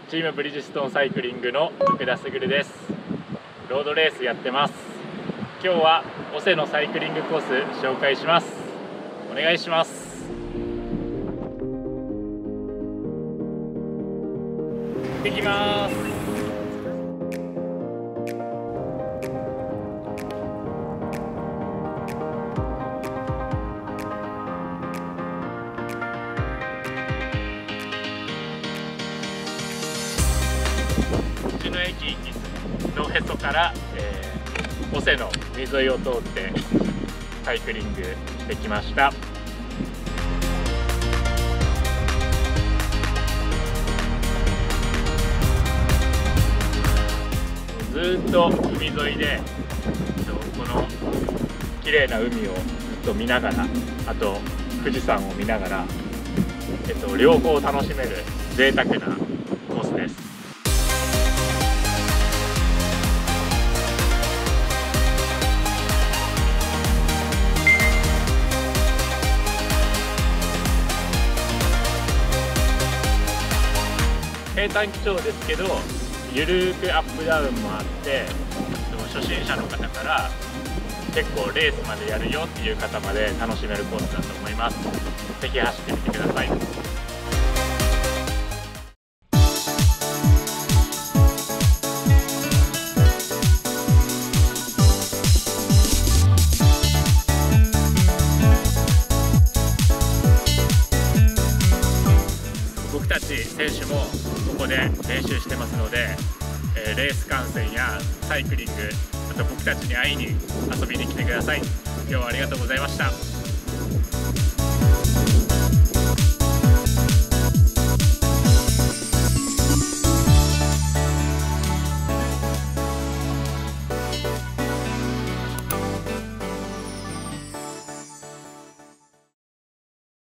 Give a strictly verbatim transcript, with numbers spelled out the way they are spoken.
チームブリヂストンサイクリングの福田卓です。ロードレースやってます。今日は尾瀬のサイクリングコース紹介します。お願いします。行ってきます。うちの駅のへそから、えー、尾瀬の海沿いを通ってサイクリングしてきました。ずーっと海沿いでこの綺麗な海をずっと見ながら、あと富士山を見ながら、えっと、両方楽しめる贅沢なコースです。平坦基調ですけど、ゆるーくアップダウンもあって、初心者の方から結構レースまでやるよっていう方まで楽しめるコースだと思います。ぜひ走ってみてください。僕たち選手もここで練習してますので、えー、レース観戦やサイクリング、あと僕たちに会いに遊びに来てください。今日はありがとうございました。